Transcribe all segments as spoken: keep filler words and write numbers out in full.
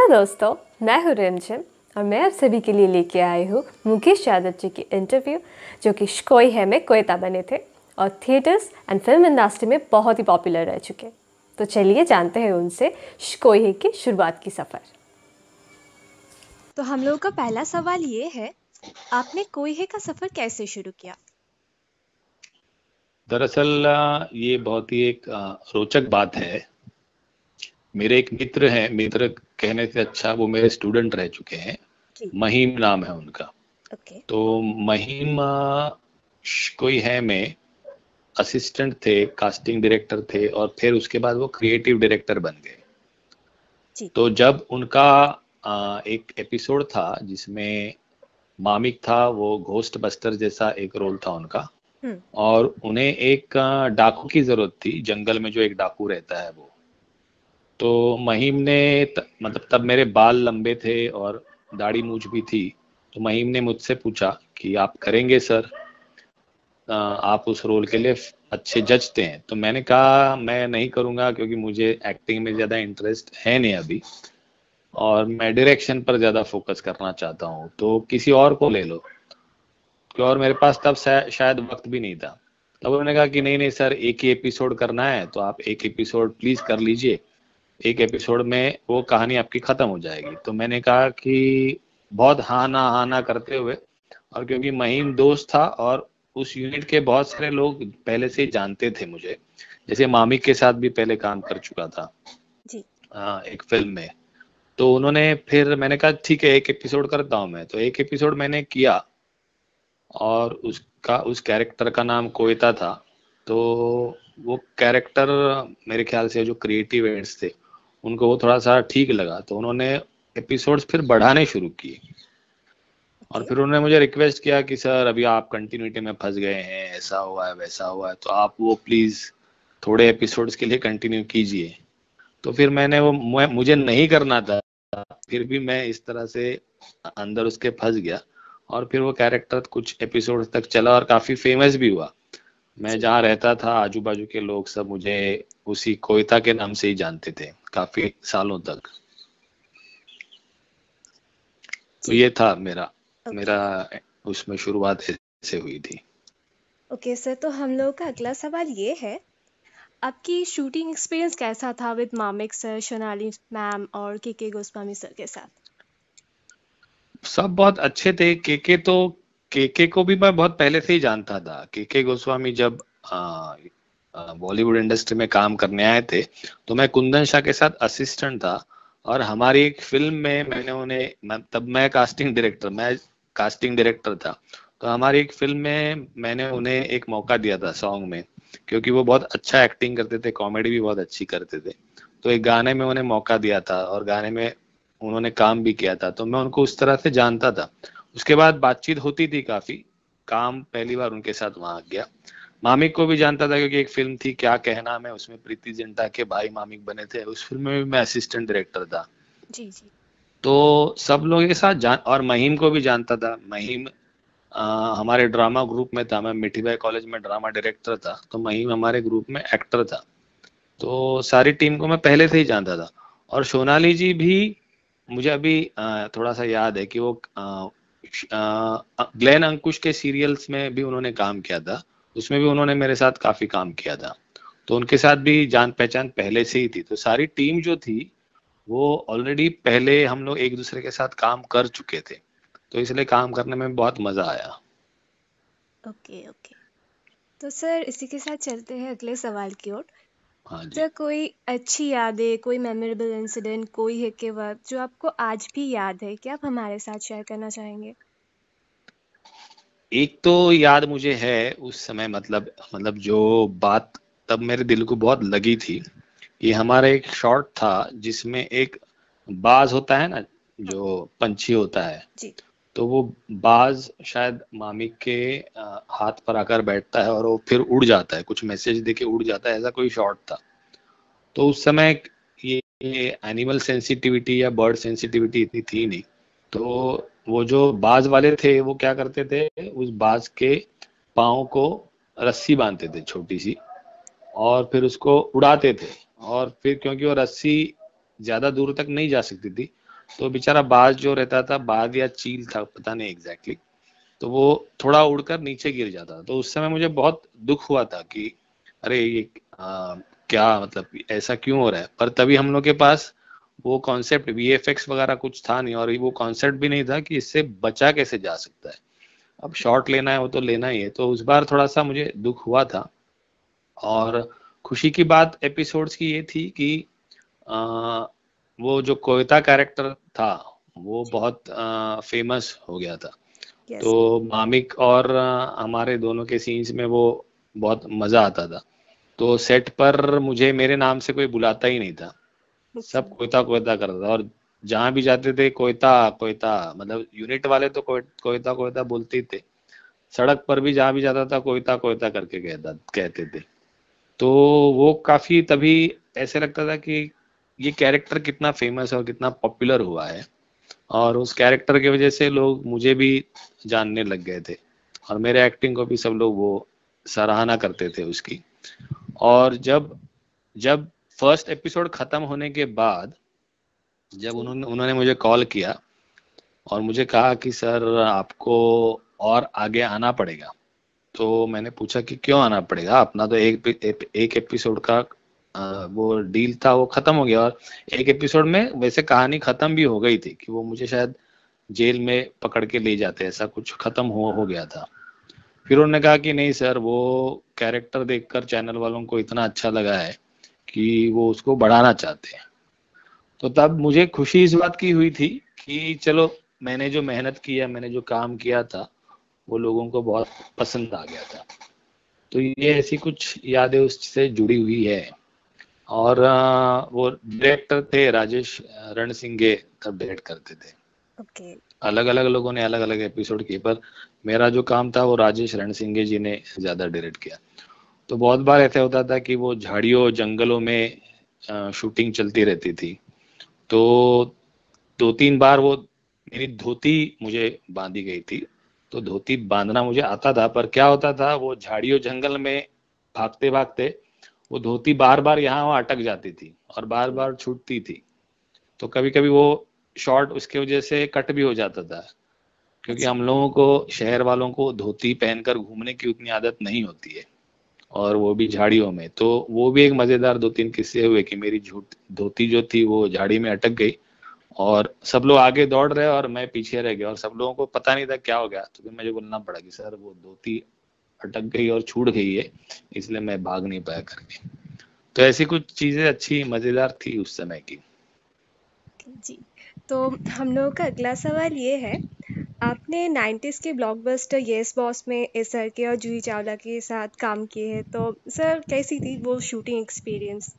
दोस्तों, मैं हूँ रिमझिम और मैं आप सभी के लिए लेके आई हूँ मुकेश यादव जी की इंटरव्यू, जो कि कोई है में कोयता बने थे और थिएटर्स एंड फिल्म इंडस्ट्री में बहुत ही पॉपुलर रह चुके। तो चलिए जानते हैं उनसे कोई है की शुरुआत की सफ़र। तो हम लोगों का पहला सवाल ये है, आपने कोई है का सफ़र कैसे शुरू किया? दरअसल ये बहुत ही एक रोचक बात है। मेरे एक मित्र हैं, मित्र कहने से अच्छा वो मेरे स्टूडेंट रह चुके हैं। महीम नाम है उनका। ओके। तो महीम कोई है में असिस्टेंट थे, कास्टिंग डायरेक्टर थे और फिर उसके बाद वो क्रिएटिव डायरेक्टर बन गए। तो जब उनका आ, एक एपिसोड था जिसमें मामिक था, वो घोस्ट बस्टर जैसा एक रोल था उनका, और उन्हें एक डाकू की जरूरत थी, जंगल में जो एक डाकू रहता है वो। तो महीम ने त, मतलब तब मेरे बाल लंबे थे और दाढ़ी मूछ भी थी। तो महीम ने मुझसे पूछा कि आप करेंगे सर, आप उस रोल के लिए अच्छे जजते हैं। तो मैंने कहा मैं नहीं करूँगा, क्योंकि मुझे एक्टिंग में ज़्यादा इंटरेस्ट है नहीं अभी, और मैं डायरेक्शन पर ज़्यादा फोकस करना चाहता हूँ, तो किसी और को ले लो। और मेरे पास तब शायद वक्त भी नहीं था। तब उन्होंने कहा कि नहीं नहीं सर, एक ही एपिसोड करना है तो आप एक एपिसोड प्लीज़ कर लीजिए, एक एपिसोड में वो कहानी आपकी ख़त्म हो जाएगी। तो मैंने कहा कि बहुत हाँ ना हाँ ना करते हुए, और क्योंकि महीम दोस्त था और उस यूनिट के बहुत सारे लोग पहले से ही जानते थे मुझे, जैसे मामिक के साथ भी पहले काम कर चुका था जी। आ, एक फिल्म में। तो उन्होंने फिर मैंने कहा ठीक है एक एपिसोड करता हूँ मैं। तो एक एपिसोड मैंने किया और उसका उस कैरेक्टर का नाम कोयता था। तो वो कैरेक्टर मेरे ख्याल से जो क्रिएटिव हेड्स थे उनको वो थोड़ा सा ठीक लगा, तो उन्होंने एपिसोड्स फिर बढ़ाने शुरू किए। और फिर उन्होंने मुझे रिक्वेस्ट किया कि सर अभी आप कंटिन्यूटी में फंस गए हैं, ऐसा हुआ है वैसा हुआ है, तो आप वो प्लीज़ थोड़े एपिसोड्स के लिए कंटिन्यू कीजिए। तो फिर मैंने वो मुझे नहीं करना था, फिर भी मैं इस तरह से अंदर उसके फंस गया। और फिर वो कैरेक्टर कुछ एपिसोड तक चला और काफ़ी फेमस भी हुआ। मैं जहाँ रहता था आजू बाजू के लोग सब मुझे उसी कोयता के नाम से ही जानते थे काफ़ी सालों तक। तो ये था मेरा मेरा उसमें शुरुआत ऐसे हुई थी। ओके सर, तो हम लोगों का अगला सवाल ये है, आपकी शूटिंग एक्सपीरियंस कैसा था with Mamik sir, Sonali ma'am और के के गोस्वामी सर के साथ? सब बहुत अच्छे थे। केके तो केके को भी मैं बहुत पहले से ही जानता था। केके गोस्वामी जब बॉलीवुड इंडस्ट्री में काम करने आए थे तो मैं कुंदन शाह के साथ असिस्टेंट था, और हमारी एक फिल्म में मैंने उन्हें मैं, तब मैं कास्टिंग डायरेक्टर मैं कास्टिंग डायरेक्टर था। तो हमारी एक फिल्म में मैंने उन्हें एक मौका दिया था सॉन्ग में, क्योंकि वो बहुत अच्छा एक्टिंग करते थे, कॉमेडी भी बहुत अच्छी करते थे। तो एक गाने में उन्हें मौका दिया था और गाने में उन्होंने काम भी किया था, तो मैं उनको उस तरह से जानता था। उसके बाद बातचीत होती थी काफी, काम पहली बार उनके साथ वहां गया। मामिक को भी जानता था क्योंकि एक फिल्म थी क्या कहना मैं, उसमें प्रीति जिंटा के भाई मामिक बने थे, उस फिल्म में भी मैं असिस्टेंट डायरेक्टर था। जी जी। तो सब लोगों के साथ जान, और महीम को भी जानता था। महीम आ, हमारे ड्रामा ग्रुप में था, मैं मिठीबाई कॉलेज में ड्रामा डायरेक्टर था, तो महीम हमारे ग्रुप में एक्टर था। तो सारी टीम को मैं पहले से ही जानता था। और सोनाली जी भी मुझे अभी थोड़ा सा याद है कि वो ग्लेन अंकुश के सीरियल्स में भी उन्होंने काम किया था, उसमें भी उन्होंने मेरे साथ काफी काम किया था। तो उनके साथ भी जान पहचान पहले से ही थी। तो सारी टीम जो थी वो ऑलरेडी पहले हम लोग एक दूसरे के साथ काम कर चुके थे, तो इसलिए काम करने में बहुत मजा आया। Okay okay. तो सर इसी के साथ चलते हैं अगले सवाल की ओर। हाँ जी। सर कोई अच्छी यादें, कोई मेमोरेबल इंसिडेंट कोई है के वक्त जो आपको आज भी याद है, क्या आप हमारे साथ शेयर करना चाहेंगे? एक तो याद मुझे है उस समय, मतलब मतलब जो बात तब मेरे दिल को बहुत लगी थी, ये हमारा एक शॉट था जिसमें एक बाज होता है ना, जो पंछी होता है जी। तो वो बाज शायद मामिक के हाथ पर आकर बैठता है और वो फिर उड़ जाता है, कुछ मैसेज देके उड़ जाता है, ऐसा कोई शॉट था। तो उस समय ये, ये एनिमल सेंसिटिविटी या बर्ड सेंसिटिविटी इतनी थी नहीं। तो वो जो बाज वाले थे वो क्या करते थे, उस बाज के पाँव को रस्सी बांधते थे छोटी सी, और फिर उसको उड़ाते थे। और फिर क्योंकि वो रस्सी ज्यादा दूर तक नहीं जा सकती थी, तो बेचारा बाज जो रहता था, बाज या चील था पता नहीं एग्जैक्टली, तो वो थोड़ा उड़कर नीचे गिर जाता। तो उस समय मुझे बहुत दुख हुआ था कि अरे ये आ, क्या मतलब ऐसा क्यों हो रहा है। पर तभी हम लोग के पास वो कॉन्सेप्ट वीएफएक्स वगैरह कुछ था नहीं, और वो कॉन्सेप्ट भी नहीं था कि इससे बचा कैसे जा सकता है। अब शॉट लेना है वो तो लेना ही है। तो उस बार थोड़ा सा मुझे दुख हुआ था। और खुशी की बात एपिसोड्स की ये थी कि आ, वो जो कोयता कैरेक्टर था वो बहुत आ, फेमस हो गया था। yes. तो मामिक और आ, हमारे दोनों के सीन्स में वो बहुत मजा आता था। तो सेट पर मुझे मेरे नाम से कोई बुलाता ही नहीं था, सब कोयता कोयता करता था। और जहां भी जाते थे कोयता कोयता, मतलब यूनिट वाले तो कोय, कोयता कोयता बोलते ही थे, सड़क पर भी जहां भी जाता था कोयता कोयता करके कहता कहते थे। तो वो काफी तभी ऐसे लगता था कि ये कैरेक्टर कितना फेमस और कितना पॉपुलर हुआ है, और उस कैरेक्टर की वजह से लोग मुझे भी जानने लग गए थे, और मेरे एक्टिंग को भी सब लोग वो सराहना करते थे उसकी। और जब जब फर्स्ट एपिसोड खत्म होने के बाद जब उन्होंने उन्होंने मुझे कॉल किया और मुझे कहा कि सर आपको और आगे आना पड़ेगा, तो मैंने पूछा कि क्यों आना पड़ेगा, अपना तो एक एक एपिसोड का आ, वो डील था वो खत्म हो गया। और एक एपिसोड में वैसे कहानी खत्म भी हो गई थी कि वो मुझे शायद जेल में पकड़ के ले जाते, ऐसा कुछ खत्म हो हो गया था। फिर उन्होंने कहा कि नहीं सर, वो कैरेक्टर देखकर चैनल वालों को इतना अच्छा लगा है कि वो उसको बढ़ाना चाहते हैं। तो तब मुझे खुशी इस बात की हुई थी कि चलो मैंने जो मेहनत किया, मैंने जो काम किया था वो लोगों को बहुत पसंद आ गया था। तो ये ऐसी कुछ यादें उससे जुड़ी हुई है। और आ, वो डायरेक्टर थे राजेश रणसिंगे, तब डायरेक्ट करते थे। okay. अलग अलग लोगों ने अलग अलग एपिसोड किए, पर मेरा जो काम था वो राजेश रणसिंगे जी ने ज्यादा डायरेक्ट किया। तो बहुत बार ऐसा होता था कि वो झाड़ियों जंगलों में आ, शूटिंग चलती रहती थी। तो दो तीन बार वो मेरी धोती मुझे बांधी गई थी। तो धोती बांधना मुझे आता था, पर क्या होता था वो झाड़ियों जंगल में भागते भागते वो धोती बार बार यहाँ वहां अटक जाती थी और बार बार छूटती थी। तो कभी कभी वो शॉर्ट उसके वजह से कट भी हो जाता था, क्योंकि हम लोगों को शहर वालों को धोती पहनकर घूमने की उतनी आदत नहीं होती है, और वो भी झाड़ियों में। तो वो भी एक मजेदार दो तीन किस्से हुए कि मेरी झूठ धोती जो थी वो झाड़ी में अटक गई और सब लोग आगे दौड़ रहे और मैं पीछे रह गया, और सब लोगों को पता नहीं था क्या हो गया। तो फिर मुझे बोलना पड़ा कि सर वो धोती अटक गई और छूट गई है, इसलिए मैं भाग नहीं पाया करके। तो ऐसी कुछ चीजें अच्छी मजेदार थी उस समय की। जी, तो हम लोगों का अगला सवाल ये है, आपने नाइन्टीज़ के ब्लॉकबस्टर यस बॉस में एस आर के और जूही चावला के साथ काम किए हैं, तो सर कैसी थी वो शूटिंग एक्सपीरियंस?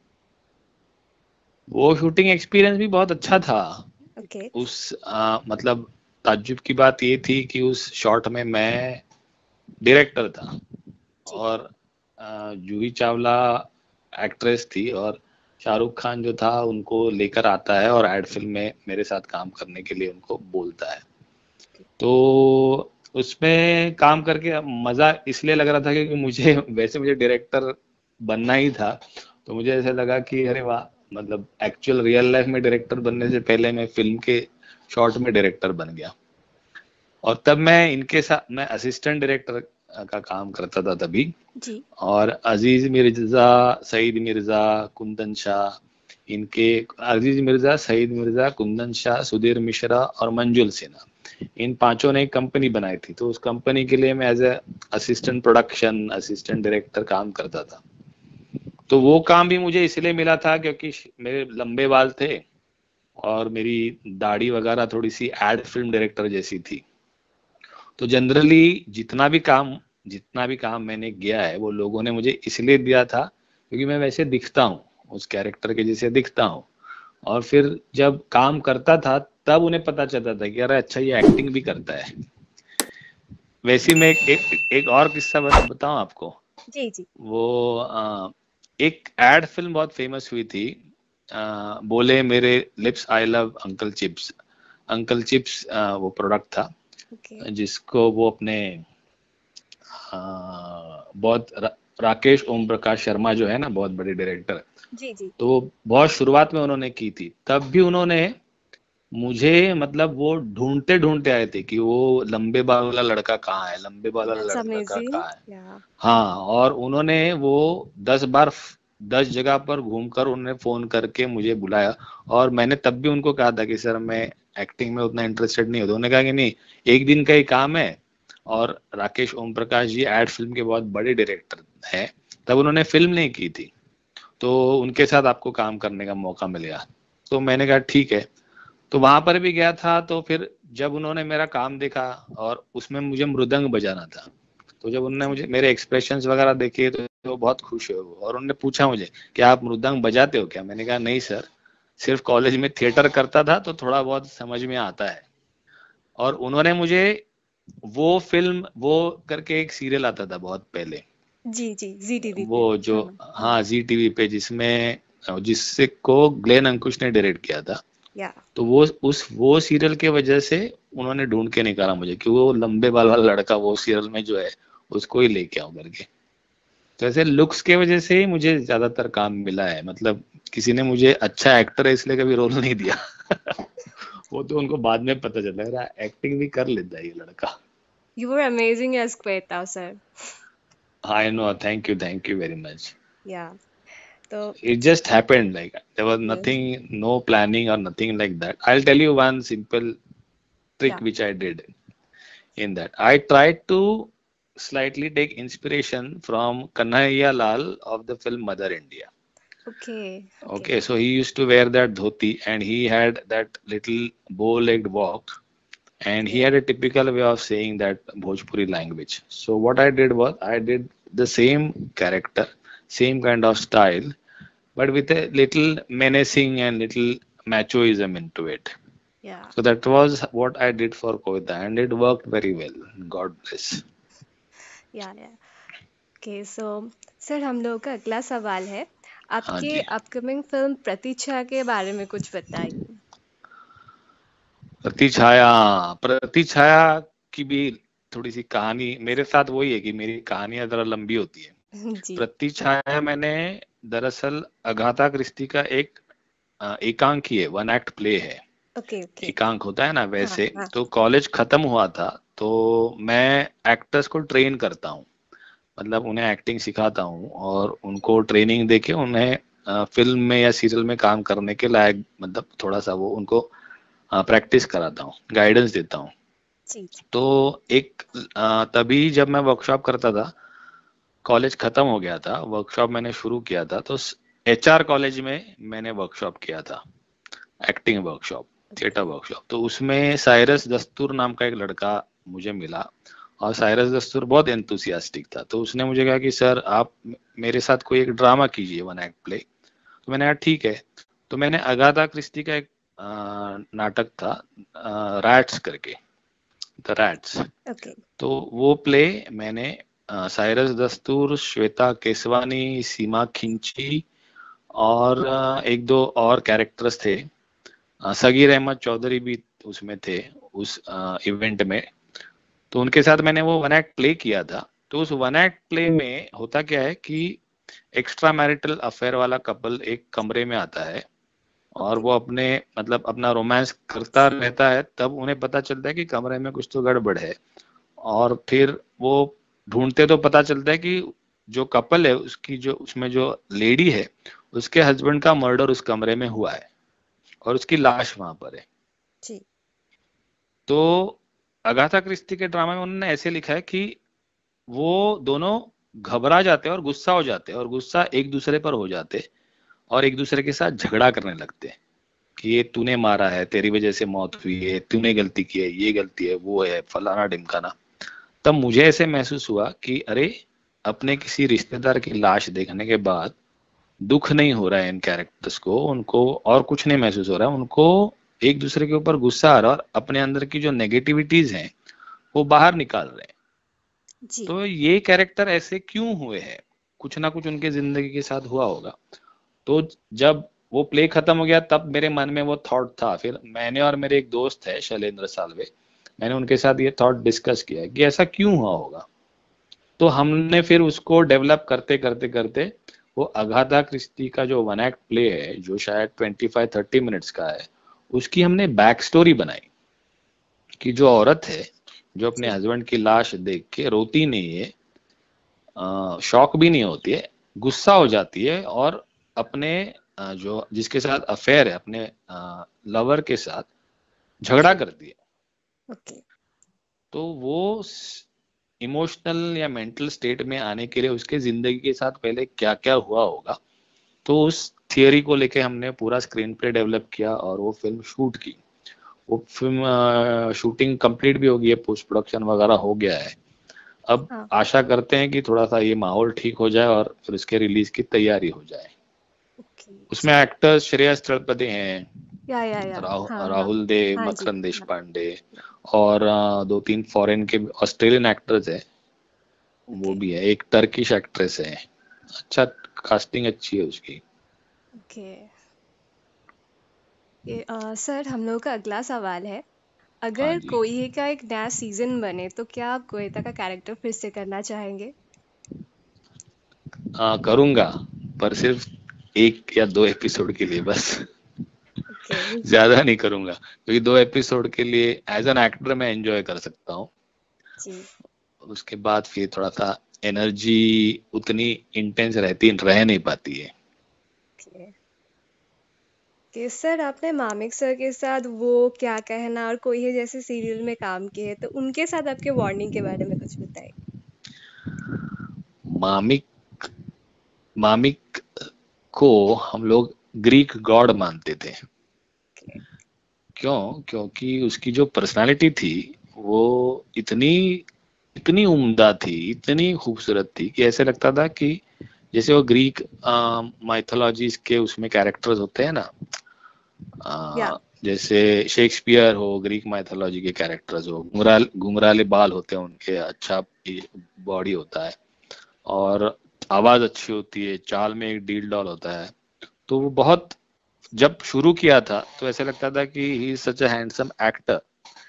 वो शूटिंग एक्सपीरियंस भी बहुत अच्छा था। okay. उस आ, मतलब ताज्जुब की बात ये थी कि उस शॉट में मैं डायरेक्टर था और जूही चावला एक्ट्रेस थी, और शाहरुख खान जो था उनको लेकर आता है और एड फिल्म में मेरे साथ काम करने के लिए उनको बोलता है। तो उसमें काम करके मजा इसलिए लग रहा था क्योंकि मुझे वैसे मुझे डायरेक्टर बनना ही था। तो मुझे ऐसा लगा कि अरे वाह, मतलब एक्चुअल रियल लाइफ में डायरेक्टर बनने से पहले मैं फिल्म के शॉर्ट में डायरेक्टर बन गया। और तब मैं इनके साथ मैं असिस्टेंट डायरेक्टर का काम करता था तभी जी। और अजीज मिर्जा, सईद मिर्जा, कुंदन शाह, इनके अजीज मिर्जा, सईद मिर्जा, कुंदन शाह, सुधीर मिश्रा और मंजुल सिन्हा, इन पांचों ने एक कंपनी बनाई थी। तो उस कंपनी के लिए मैं as a assistant production, assistant director काम करता था। तो वो काम भी मुझे इसलिए मिला था क्योंकि मेरे लंबे बाल थे और मेरी दाढ़ी वगैरह थोड़ी सी एड फिल्म डायरेक्टर जैसी थी। तो जनरली जितना भी काम जितना भी काम मैंने किया है वो लोगों ने मुझे इसलिए दिया था क्योंकि मैं वैसे दिखता हूँ, उस कैरेक्टर के जैसे दिखता हूँ। और फिर जब काम करता था तब उन्हें पता चलता था कि अरे अच्छा ये एक्टिंग भी करता है। वैसे मैं एक, एक, एक और किस्सा बताऊं आपको। जी जी। वो आ, एक एड फिल्म बहुत फेमस हुई थी, आ, बोले मेरे lips I love Uncle Chipps. Uncle Chipps आ, वो प्रोडक्ट था okay. जिसको वो अपने आ, बहुत रा, राकेश ओम प्रकाश शर्मा जो है ना, बहुत बड़े डायरेक्टर, जी जी। तो बहुत शुरुआत में उन्होंने की थी। तब भी उन्होंने मुझे मतलब वो ढूंढते ढूंढते आए थे कि वो लंबे बाल वाला लड़का कहाँ है, लंबे बाल वाला दैट्स लड़का अमेजिंग। कहाँ है। या हाँ, और उन्होंने वो दस बार दस जगह पर घूमकर उन्होंने फोन करके मुझे बुलाया। और मैंने तब भी उनको कहा था कि सर मैं एक्टिंग में उतना इंटरेस्टेड नहीं होता। उन्होंने कहा कि नहीं, एक दिन का ही काम है। और राकेश ओम प्रकाश जी एड फिल्म के बहुत बड़े डायरेक्टर हैं, तब उन्होंने फिल्म नहीं की थी, तो उनके साथ आपको काम करने का मौका मिलेगा। तो मैंने कहा ठीक है। तो वहां पर भी गया था। तो फिर जब उन्होंने मेरा काम देखा और उसमें मुझे मृदंग बजाना था, तो जब उन्होंने मुझे मेरे एक्सप्रेशंस वगैरह देखे तो वो बहुत खुश हुए। और उन्होंने पूछा मुझे कि आप मृदंग बजाते हो क्या? मैंने कहा नहीं सर, सिर्फ कॉलेज में थिएटर करता था तो थोड़ा बहुत समझ में आता है। और उन्होंने मुझे वो फिल्म, वो करके एक सीरियल आता था बहुत पहले, जी जी, जी टीवी पे। वो जो, हाँ हाँ। हाँ जी टीवी पे, जिसमें जिससे को ग्लेन अंकुश ने डायरेक्ट किया था। या तो वो उस वो सीरियल के वजह से उन्होंने ढूंढ के निकाला मुझे कि वो लंबे बाल वाला लड़का वो सीरियल में जो है उसको ही लेके आऊं करके। तो ऐसे लुक्स के वजह से ही मुझे ज्यादातर काम मिला है। मतलब किसी ने मुझे अच्छा एक्टर है इसलिए कभी रोल नहीं दिया। वो तो उनको बाद में पता चला यार एक्टिंग भी कर लेता है ये लड़का। You were amazing as Shweta sir. I know, thank you, thank you very much. या तो It just happened, like there was yes. nothing, no planning or nothing like that. I'll tell you one simple trick या which I did in that. I tried to slightly take inspiration from Kanhaiya Lal of the film Mother India. Okay okay. Okay, so he used to wear that dhoti and he had that little bow-legged walk, and he had a typical way of saying that Bhojpuri language. So what I did was I did the same character, same kind of style, but with a little menacing and little machoism into it. या So that was what I did for Koida, and it worked very well. God bless. या या okay. So sir, हम लोगों का अगला सवाल है, हाँ आपके जी। अपकमिंग फिल्म प्रतीक्षा के बारे में कुछ बताइए। प्रतिछाया, प्रतिछाया की भी थोड़ी सी कहानी मेरे साथ वही है कि मेरी कहानियां जरा लंबी होती है। जी। प्रतिछाया मैंने दरअसल अगाथा क्रिस्टी का एक अ, एकांक ही है, वन एक्ट प्ले है। Okay okay. एकांक होता है ना हाँ वैसे। हाँ। तो कॉलेज खत्म हुआ था, तो मैं एक्टर्स को ट्रेन करता हूँ, मतलब उन्हें एक्टिंग सिखाता हूँ और उनको ट्रेनिंग देके उन्हें अ, फिल्म में या सीरियल में काम करने के लायक, मतलब थोड़ा सा वो उनको प्रैक्टिस कराता हूँ, गाइडेंस देता हूँ। जी जी। तो एक अ, तभी जब मैं वर्कशॉप करता था, कॉलेज खत्म हो गया था, वर्कशॉप मैंने शुरू किया था, तो एचआर कॉलेज में मैंने वर्कशॉप किया था, एक्टिंग वर्कशॉप, थिएटर वर्कशॉप। तो उसमें साइरस दस्तूर नाम का एक लड़का मुझे मिला, और साइरस दस्तूर बहुत एंथुसियास्टिक था। तो उसने मुझे कहा कि सर आप मेरे साथ कोई एक ड्रामा कीजिए, वन एक्ट प्ले। तो मैंने कहा ठीक है। तो मैंने अगाथा क्रिस्टी का एक अ, नाटक था रैट्स करके, द रैट्स। ओके तो वो प्ले मैंने अ, साइरस दस्तूर, श्वेता केसवानी, सीमा खिंची और अ, एक दो और कैरेक्टर्स थे, अ, सगीर अहमद चौधरी भी उसमें थे उस इवेंट में। तो उनके साथ मैंने वो वन एक्ट प्ले किया था। तो उस वन एक्ट प्ले में होता क्या है कि एक्स्ट्रा मैरिटल अफेयर वाला कपल एक कमरे में आता है और ओके। वो अपने मतलब अपना रोमांस करता रहता है। तब उन्हें पता चलता है कि कमरे में कुछ तो गड़बड़ है, और फिर वो ढूंढते तो पता चलता है कि जो कपल है उसकी जो उसमें जो लेडी है उसके हस्बैंड का मर्डर उस कमरे में हुआ है और उसकी लाश वहां पर है। जी। तो अगाथा क्रिस्टी के ड्रामा में उन्होंने ऐसे लिखा है कि वो दोनों घबरा जाते हैं और गुस्सा हो जाते हैं, और गुस्सा एक दूसरे पर हो जाते और एक दूसरे के साथ झगड़ा करने लगते हैं कि ये तूने मारा है, तेरी वजह से मौत हुई है, तूने गलती की है, ये गलती है, वो है, फलाना ढिमकाना। तब मुझे ऐसे महसूस हुआ कि अरे, अपने किसी रिश्तेदार की लाश देखने के बाद दुख नहीं हो रहा है इन कैरेक्टर्स को, उनको और कुछ नहीं महसूस हो रहा है, उनको एक दूसरे के ऊपर गुस्सा आ रहा है और अपने अंदर की जो नेगेटिविटीज हैं वो बाहर निकाल रहे हैं। जी तो ये कैरेक्टर ऐसे क्यों हुए हैं, कुछ ना कुछ उनके जिंदगी के साथ हुआ होगा। तो जब वो प्ले खत्म हो गया तब मेरे मन में वो थॉट था। फिर मैंने और मेरे एक दोस्त है शैलेंद्र सालवे, मैंने उनके साथ ये थॉट डिस्कस किया कि ऐसा क्यों हुआ होगा। तो हमने फिर उसको डेवलप करते करते करते वो अगाथा क्रिस्टी का जो वन एक्ट प्ले है जो शायद ट्वेंटी फाइव थर्टी मिनट्स का है, उसकी हमने बैक स्टोरी बनाई कि जो औरत है जो अपने जी हस्बैंड की लाश देख के रोती नहीं है, शॉक भी नहीं होती है, गुस्सा हो जाती है और अपने अ, जो जिसके साथ अफेयर है अपने लवर के साथ झगड़ा जी करती है। ओके तो वो इमोशनल या मेंटल स्टेट में आने के लिए उसके जिंदगी के साथ पहले क्या क्या हुआ होगा, तो उस थियरी को लेके हमने पूरा स्क्रीन प्ले डेवलप किया और वो फिल्म शूट की। वो फिल्म शूटिंग कंप्लीट भी हो गई है, पोस्ट प्रोडक्शन वगैरह हो गया है। अब हाँ आशा करते हैं कि थोड़ा सा ये माहौल ठीक हो जाए और फिर उसके रिलीज की तैयारी हो जाए। ओके उसमें जी एक्टर्स श्रेयस तलपदे हैं, या या या हाँ राहुल हाँ राहुल देव, हाँ जी मकरंद देश हाँ पांडे और अ, दो तीन फॉरेन के ऑस्ट्रेलियन एक्टर्स हैं, वो ओके भी है, एक टर्किश एक्ट्रेस है। अच्छा, कास्टिंग अच्छी है उसकी। ओके ये अ, सर हम लोगों का अगला सवाल है, हाँ अगर जी। कोई का एक नया सीजन बने तो क्या आप कोयता का कैरेक्टर फिर से करना चाहेंगे? आ, करूंगा, पर सिर्फ एक या दो एपिसोड के लिए बस। ओके ज्यादा नहीं करूंगा क्योंकि दो एपिसोड के लिए एज एन एक्टर मैं एंजॉय कर सकता हूँ। जी उसके बाद फिर थोड़ा सा एनर्जी उतनी इंटेंस रहती रह नहीं पाती है। ओके कि सर आपने मामिक सर के साथ वो क्या कहना और कोई है जैसे सीरियल में काम किए हैं, तो उनके साथ आपके वार्निंग के बारे में कुछ बताइए। मामिक मामिक को हम लोग ग्रीक गॉड मानते थे। ओके क्यों? क्योंकि उसकी जो पर्सनालिटी थी वो इतनी इतनी उम्दा थी, इतनी खूबसूरत थी कि ऐसे लगता था कि जैसे वो ग्रीक माइथोलॉजीज के उसमें कैरेक्टर्स होते हैं ना, या आ, जैसे शेक्सपियर हो, ग्रीक माइथोलॉजी के कैरेक्टर्स हो, घुंघरा घुंघराले बाल होते हैं उनके, अच्छा बॉडी होता है और आवाज अच्छी होती है, चाल में एक डील डॉल होता है। तो वो बहुत, जब शुरू किया था तो ऐसे लगता था कि he is such a handsome actor.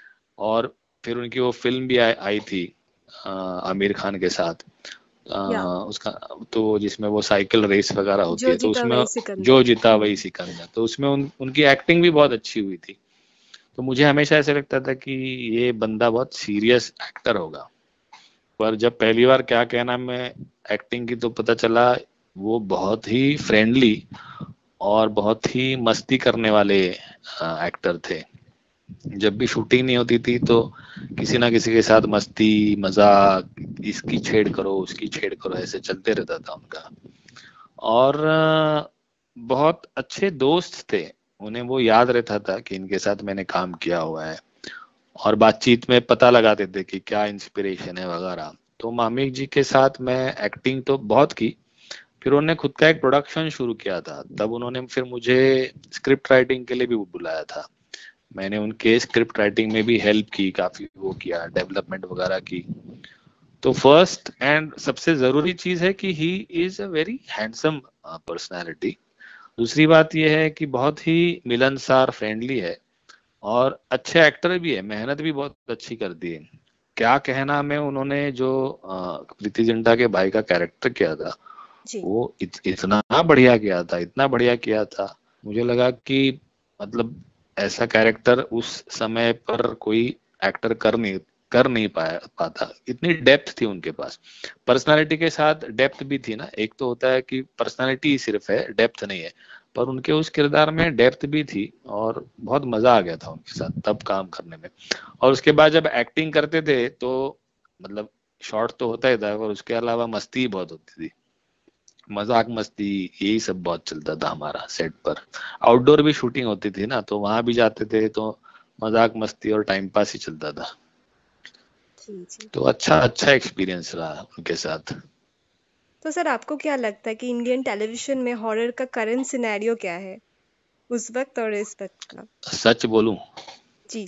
और फिर उनकी वो फिल्म भी आई, आई थी अ, आमिर खान के साथ, अ, या उसका, तो जिसमें वो साइकिल रेस वगैरह होती जो है, तो जीता उसमें वही सिकंदर। जो जीता हम्म वही सिकंदर, तो उसमें उन, उनकी एक्टिंग भी बहुत अच्छी हुई थी। तो मुझे हमेशा ऐसे लगता था कि ये बंदा बहुत सीरियस एक्टर होगा। पर जब पहली बार क्या कहना मैं एक्टिंग की, तो पता चला वो बहुत ही फ्रेंडली और बहुत ही मस्ती करने वाले एक्टर थे। जब भी शूटिंग नहीं होती थी तो किसी ना किसी के साथ मस्ती मजाक, इसकी छेड़ करो उसकी छेड़ करो, ऐसे चलते रहता था उनका। और अ, बहुत अच्छे दोस्त थे, उन्हें वो याद रहता था कि इनके साथ मैंने काम किया हुआ है, और बातचीत में पता लगाते थे कि क्या इंस्पिरेशन है वगैरह। तो मामिक जी के साथ मैं एक्टिंग तो बहुत की, फिर उन्होंने खुद का एक प्रोडक्शन शुरू किया था, तब उन्होंने फिर मुझे स्क्रिप्ट राइटिंग के लिए भी बुलाया था। मैंने उनके स्क्रिप्ट राइटिंग में भी हेल्प की, काफी वो किया, डेवलपमेंट वगैरह की। तो फर्स्ट एंड सबसे जरूरी चीज है कि he is a very handsome personality. दूसरी बात यह है कि बहुत ही मिलनसार, फ्रेंडली है और अच्छे एक्टर भी है, मेहनत भी बहुत अच्छी करती है। क्या कहना में उन्होंने जो अ, प्रीति जिंटा के भाई का कैरेक्टर किया था, जी वो इत, इतना बढ़िया किया था, इतना बढ़िया किया था। मुझे लगा कि मतलब ऐसा कैरेक्टर उस समय पर कोई एक्टर कर नहीं कर नहीं पाया पाता, इतनी डेप्थ थी उनके पास। पर्सनालिटी के साथ डेप्थ भी थी ना, एक तो होता है कि पर्सनालिटी सिर्फ है, डेप्थ नहीं है, पर उनके उस किरदार में डेप्थ भी थी और बहुत मजा आ गया था उनके साथ तब काम करने में। और उसके बाद जब एक्टिंग करते थे तो मतलब शॉर्ट तो होता ही था, और उसके अलावा मस्ती बहुत होती थी, मजाक मस्ती यही सब बहुत चलता था हमारा सेट पर। आउटडोर भी शूटिंग होती थी ना, तो वहां भी जाते थे तो मजाक मस्ती और टाइम पास ही चलता था। जी जी तो अच्छा अच्छा एक्सपीरियंस रहा उनके साथ। तो सर आपको क्या लगता है कि इंडियन टेलीविजन में हॉरर का करंट सिनेरियो क्या है उस वक्त और इस वक्त का? सच बोलूं, जी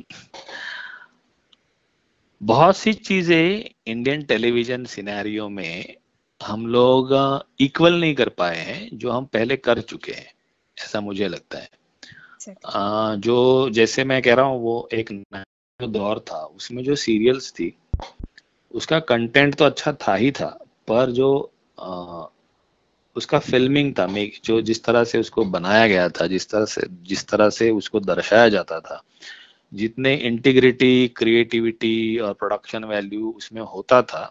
बहुत सी चीजें इंडियन टेलीविजन सिनेरियो में हम लोग इक्वल नहीं कर पाए हैं जो हम पहले कर चुके हैं, ऐसा मुझे लगता है। चलिए आ, जो जैसे मैं कह रहा हूँ, वो एक नया जो दौर था उसमें जो सीरियल्स थी उसका कंटेंट तो अच्छा था ही था, पर जो उसका फिल्मिंग था, मेक जो जिस तरह से उसको बनाया गया था, जिस तरह से जिस तरह से उसको दर्शाया जाता था, जितने इंटीग्रिटी, क्रिएटिविटी और प्रोडक्शन वैल्यू उसमें होता था,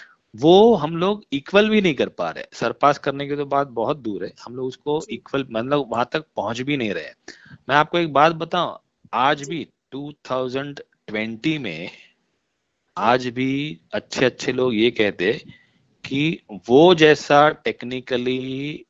वो हम लोग इक्वल भी नहीं कर पा रहे। सरपास करने की तो बात बहुत दूर है, हम लोग उसको इक्वल मतलब वहां तक पहुंच भी नहीं रहे। मैं आपको एक बात बताऊं, आज भी टू थाउजेंड ट्वेंटी में आज भी अच्छे अच्छे लोग ये कहते कि वो जैसा टेक्निकली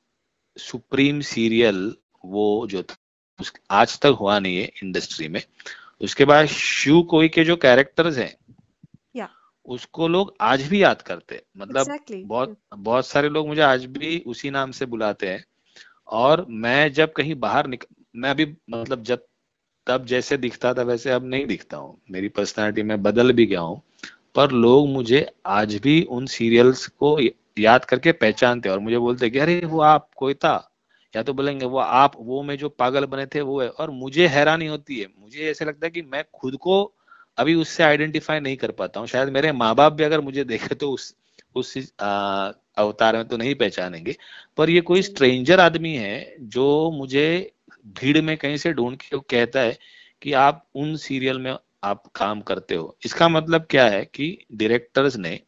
सुप्रीम सीरियल वो जो था उस आज तक हुआ नहीं है इंडस्ट्री में। उसके बाद शिव कोई के जो कैरेक्टर्स हैं या उसको लोग आज भी याद करते, मतलब एग्जैक्टली बहुत बहुत सारे लोग मुझे आज भी उसी नाम से बुलाते हैं। और मैं जब कहीं बाहर निक मैं अभी मतलब जब तब जैसे दिखता था वैसे अब नहीं दिखता हूँ, मेरी पर्सनालिटी में बदल भी गया हूँ, पर लोग मुझे आज भी उन सीरियल्स को याद करके पहचानते हैं और मुझे बोलते कि अरे वो आप कोई था, या तो बोलेंगे वो आप वो में जो पागल बने थे वो है। और मुझे हैरानी होती है, मुझे ऐसे लगता है कि मैं खुद को अभी उससे आइडेंटिफाई नहीं कर पाता हूँ। शायद मेरे माँ बाप भी अगर मुझे देखे तो उस उस आ, अवतार में तो नहीं पहचानेंगे, पर ये कोई स्ट्रेंजर आदमी है जो मुझे भीड़ में कहीं से ढूंढ के कहता है कि आप उन सीरियल में आप काम करते हो। इसका मतलब क्या है कि डायरेक्टर्स ने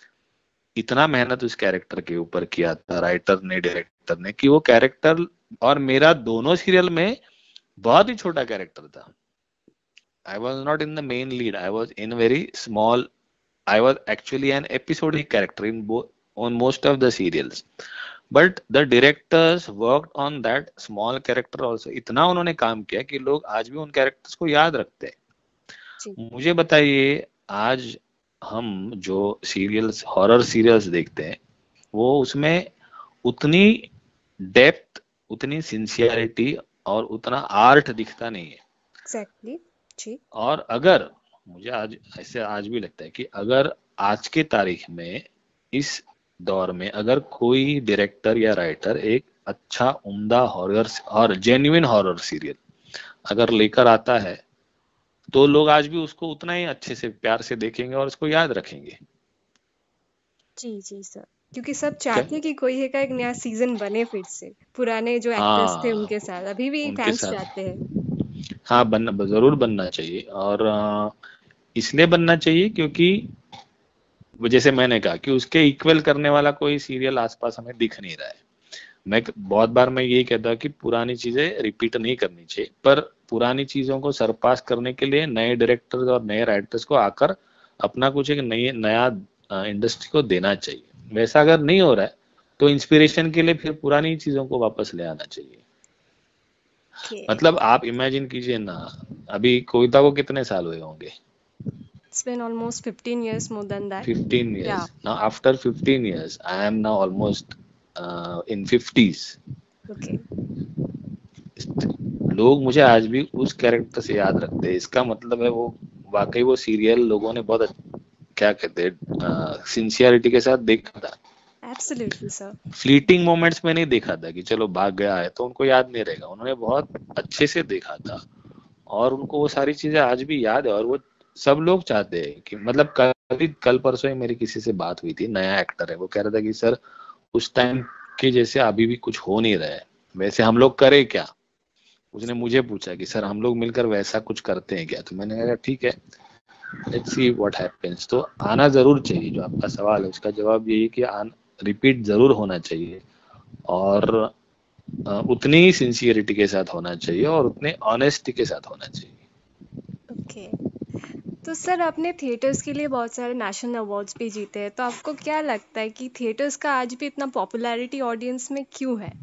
इतना मेहनत उस कैरेक्टर के ऊपर किया था, राइटर ने, डायरेक्टर ने, कि वो कैरेक्टर और मेरा दोनों सीरियल में बहुत ही छोटा कैरेक्टर था। I was not in the main lead. I was in very small. I was actually an episodic character in both on most of the serials. But the directors worked on that small character also. इतना उन्होंने काम किया कि लोग आज भी उन characters को याद रखते हैं। मुझे बताइए, आज हम जो सीरियल्स, हॉरर सीरियल्स देखते हैं, वो उसमें उतनी डेप्थ, उतनी सिंसियरिटी और उतना आर्ट दिखता नहीं है। एग्जैक्टली जी। और अगर मुझे आज ऐसे आज भी लगता है कि अगर आज के तारीख में इस दौर में अगर कोई डायरेक्टर या राइटर एक अच्छा उम्दा हॉरर और जेन्युइन हॉरर सीरियल अगर लेकर आता है तो लोग आज भी उसको उतना ही अच्छे से प्यार से देखेंगे और उसको याद रखेंगे। जी जी सर, क्योंकि सब चाहते हैं कि कोई है का एक नया सीजन बने फिर से, पुराने जो एक्टर्स थे उनके साथ अभी भी फैंस चाहते हैं। हाँ, बनना जरूर बनना चाहिए। और इसलिए बनना चाहिए क्योंकि जैसे मैंने कहा कि उसके इक्वल करने वाला कोई सीरियल आसपास हमें दिख नहीं रहा है। मैं बहुत बार मैं यही कहता हूँ कि पुरानी चीजें रिपीट नहीं करनी चाहिए, पर पुरानी चीजों को सरपास करने के लिए नए डायरेक्टर्स और नए राइटर्स को आकर अपना कुछ एक नई नया इंडस्ट्री को देना चाहिए। वैसा अगर नहीं हो रहा है तो इंस्पिरेशन के लिए फिर पुरानी चीजों को वापस ले आना चाहिए। okay. मतलब आप इमेजिन कीजिए ना, अभी कविता को कितने साल हुए होंगे? It's been almost fifteen years, more than that. fifteen years. Yeah. Now after fifteen years, I am now almost uh, in fifties. Okay. लोग मुझे आज भी उस कैरेक्टर से याद रखते हैं। इसका मतलब है वो वाकई वो सीरियल लोगों ने बहुत क्या कहते हैं सिंसियरिटी के साथ देखा था। Absolutely, sir. फ्लीटिंग मोमेंट्स में नहीं देखा था कि चलो भाग गया है तो उनको याद नहीं रहेगा। उन्होंने बहुत अच्छे से देखा था और उनको वो सारी चीजें आज भी याद है। और वो सब लोग चाहते हैं कि मतलब कल कल परसों ही मेरी किसी से बात हुई थी, नया एक्टर है, वो कह रहा था कि सर उस टाइम के जैसे अभी भी कुछ हो नहीं रहा है, वैसे हम लोग करें क्या? उसने मुझे पूछा कि सर हम लोग मिलकर वैसा कुछ करते हैं क्या? तो मैंने कहा ठीक है, लेट्स सी व्हाट हैपेंस। तो आना जरूर चाहिए। जो आपका सवाल है उसका जवाब यही कि रिपीट जरूर होना चाहिए और उतनी ही सिंसियरिटी के साथ होना चाहिए और उतने ऑनेस्टी के साथ होना चाहिए। Okay okay. तो सर आपने थिएटर्स के लिए बहुत सारे नेशनल अवार्ड्स भी जीते हैं, तो आपको क्या लगता है कि थिएटर्स का आज भी इतना पॉपुलैरिटी ऑडियंस में क्यों है?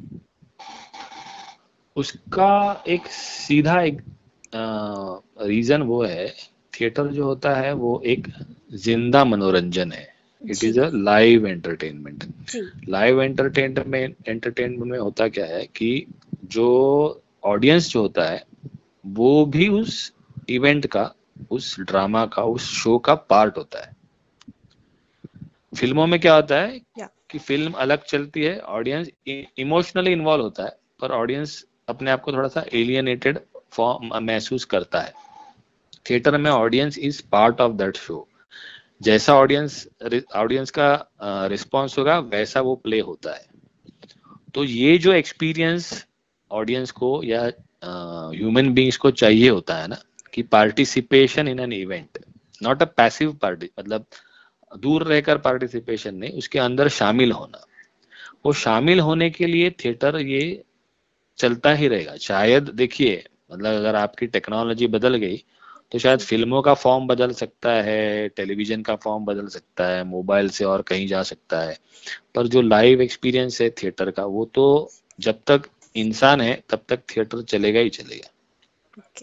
उसका एक सीधा एक रीजन वो है, थिएटर जो होता है वो एक जिंदा मनोरंजन है। It is a live entertainment. Live entertainment entertainment में होता क्या है कि जो ऑडियंस जो होता है वो भी उस इवेंट का, उस ड्रामा का, उस शो का पार्ट होता है। फिल्मों में क्या होता है yeah. कि फिल्म अलग चलती है, ऑडियंस इमोशनली इन्वॉल्व होता है, पर ऑडियंस अपने आप को थोड़ा सा एलियनेटेड फॉर्म महसूस करता है। थिएटर में audience is part of that show. जैसा ऑडियंस ऑडियंस का रिस्पॉन्स होगा वैसा वो प्ले होता है। तो ये जो एक्सपीरियंस ऑडियंस को या ह्यूमन बीइंग्स को चाहिए होता है ना, कि participation in an event, not a passive party, मतलब दूर रहकर पार्टिसिपेशन नहीं, उसके अंदर शामिल होना। वो शामिल होने के लिए थिएटर ये चलता ही रहेगा। शायद देखिए, मतलब अगर आपकी टेक्नोलॉजी बदल गई तो शायद फिल्मों का फॉर्म बदल सकता है, टेलीविजन का फॉर्म बदल सकता है, मोबाइल से और कहीं जा सकता है, पर जो लाइव एक्सपीरियंस है थिएटर का, वो तो जब तक इंसान है तब तक थिएटर चलेगा ही चलेगा। ओके।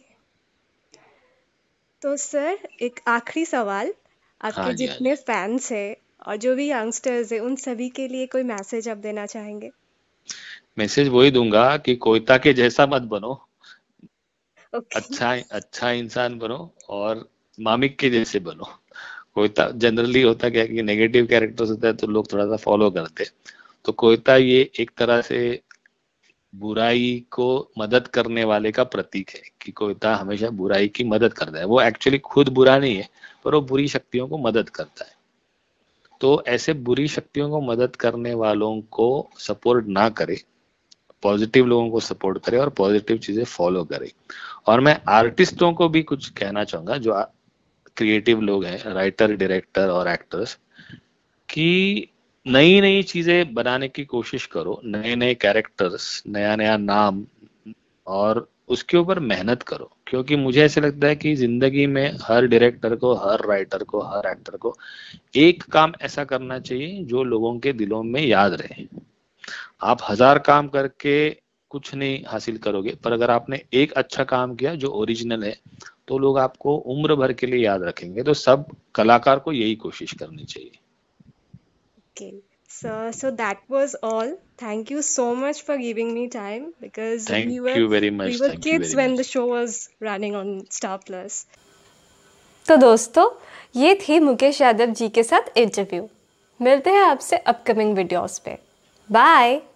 तो सर एक आखिरी सवाल, आपके हाँ जी, हाँ जितने जी। फैंस हैं और जो भी यंगस्टर्स हैं, उन सभी के लिए कोई मैसेज आप देना चाहेंगे? मैसेज वही दूंगा कि कोयता के जैसा मत बनो, ओके। अच्छा अच्छा इंसान बनो, और मामिक के जैसे बनो। कोयता जनरली होता क्या है कि नेगेटिव कैरेक्टर्स होता है तो लोग थोड़ा सा फॉलो करते हैं, तो कोयता ये एक तरह से बुराई को मदद करने वाले का प्रतीक है, कि कोयता हमेशा बुराई की मदद करता है। वो एक्चुअली खुद बुरा नहीं है, पर वो बुरी शक्तियों को मदद करता है। तो ऐसे बुरी शक्तियों को मदद करने वालों को सपोर्ट ना करे, पॉजिटिव लोगों को सपोर्ट करे और पॉजिटिव चीजें फॉलो करे। और मैं आर्टिस्टों को भी कुछ कहना चाहूंगा, जो क्रिएटिव लोग हैं, राइटर, डायरेक्टर और एक्टर्स, कि नई नई चीजें बनाने की कोशिश करो, नए नए कैरेक्टर्स, नया नया नाम, और उसके ऊपर मेहनत करो। क्योंकि मुझे ऐसे लगता है कि जिंदगी में हर डायरेक्टर को, हर राइटर को, हर एक्टर को एक काम ऐसा करना चाहिए जो लोगों के दिलों में याद रहे। आप हजार काम करके कुछ नहीं हासिल करोगे, पर अगर आपने एक अच्छा काम किया जो ओरिजिनल है, तो लोग आपको उम्र भर के लिए याद रखेंगे। तो सब कलाकार को यही कोशिश करनी चाहिए। Okay. So, so that was all. Thank you so much for giving me time because we thank were you very we much, were thank you kids very when the much. show was running on Star Plus. तो दोस्तों, ये थी मुकेश यादव जी के साथ interview. मिलते हैं आपसे upcoming videos पे। बाय।